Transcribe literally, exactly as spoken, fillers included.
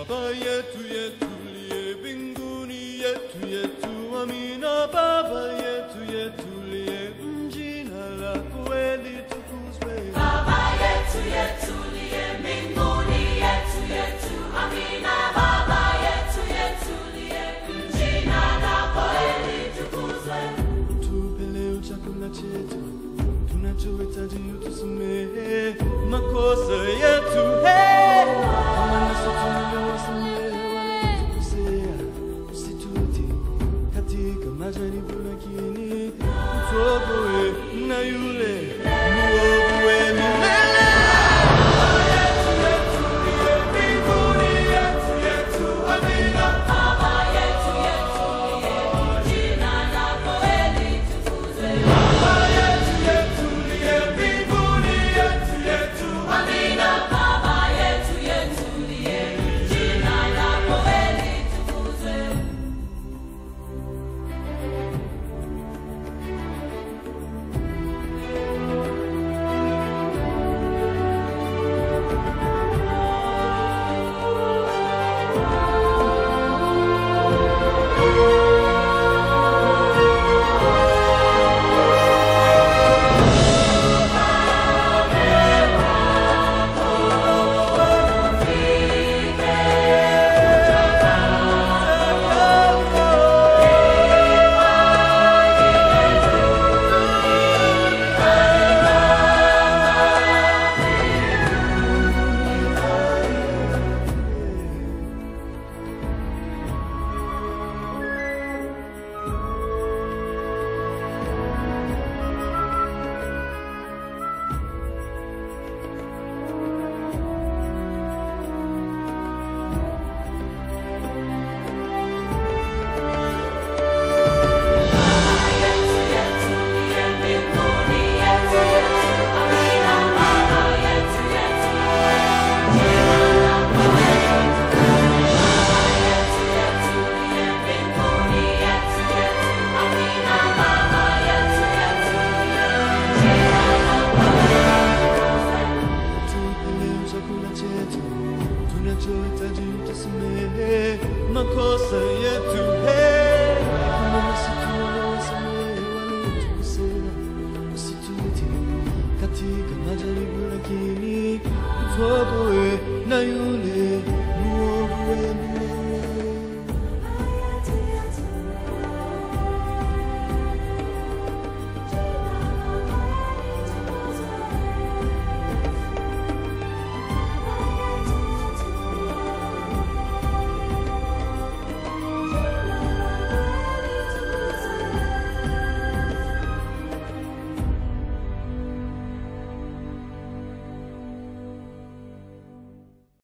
Baba yetu yetu liye mbinguni, yetu yetu amina. Baba yetu yetu liye, jina lako litukuzwe. Baba yetu yetu liye mbinguni, yetu yetu amina. Baba yetu yetu liye, jina lako litukuzwe. Utupe leo chakula chetu, tunachohitaji utusamehe makosa yetu, hey, kama nasi tunavyowasamehe waliotukosea, usitutie katika majaribu, lakini utuokoe na yule mwovu wa milele. Baba yetu yetu liye mbinguni, yetu yetu amina. Baba yetu yetu liye, jina lako litukuzwe. Baba yetu yetu liye mbinguni, yetu yetu Amina. Baba yetu yetu liye, jina lako litukuzwe. tunachohitaji utusamehe makosa yetu.